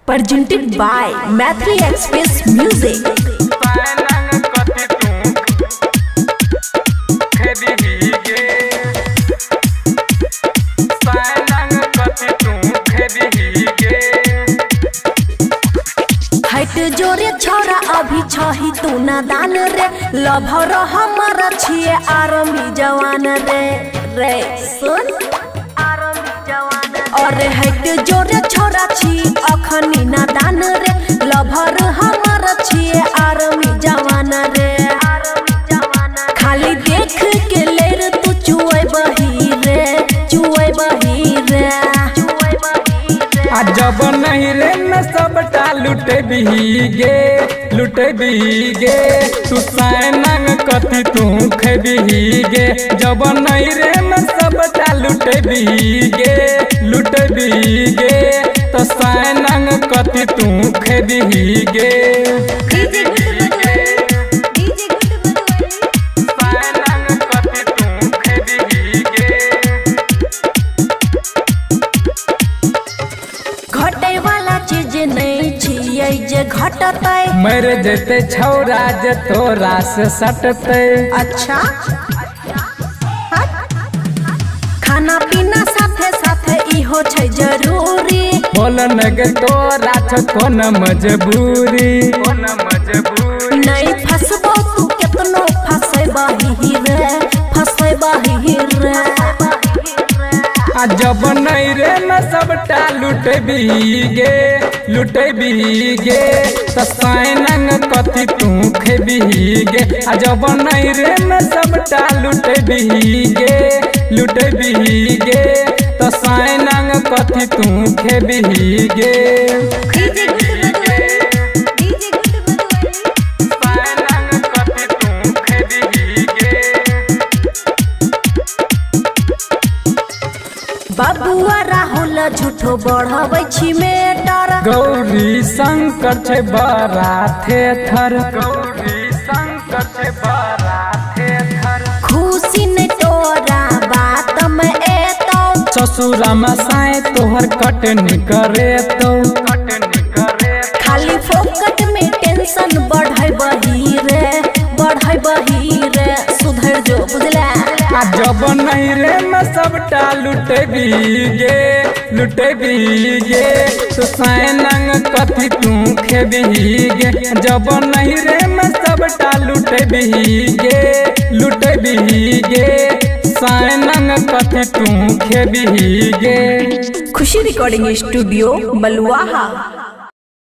presented by Mathri Express Music. हट जोरे छोरा अभी छही तू ना दान रे लभर हमारा छिए आरमी जवान रे रे सुन आरमी जवान और हट जोरे छोरा छी अखनी ना दान रे लभर हमारा छिए आरमी जवान रे खाली देख के ले रे तू चुए बही रे जब नहीं रे न सबटा लुटे बीगे तू साइनंग कथी तू खेबीगे जब नहीं रे न सबटा लुटे बीगे तो साइनंग कथी तू खेबीगे घटे वाला चीज नहीं छिए जे घटते मर जेते छौरा जे तोरा से सटते। अच्छा खाना पीना साथे साथे इहो छै जरूरी बोल नगे तोरा छ कोन मजबूरी नहीं फसबो तू केतनो फसबही रे जब नहीं रे न सबटा लुटे बीगे तो साइनंग कथी तू खेबीगे जब नहीं रे न सबटा लुटे बीगे तो साइनंग कथी तू खेबीगे बबुआ राहुल झूठो बढ़ावे छी मेटर गौरी शंकर छे बड़ा थेथर खुशी ने तोरा बात में एतो ससुरा में साए तोहर कटनी करे तो खाली फोकट में टेंशन बढ़ाई बही रे सुधर जो बुझला जब नहीं रे मैं सबटा लुटे बीगे तो साइनंग कथी तू खेबीगे जब नहीं रे मैं सबटा लुटे बीगे साइनंग कथी तू खेबीगे। खुशी रिकॉर्डिंग स्टूडियो बलुआहा।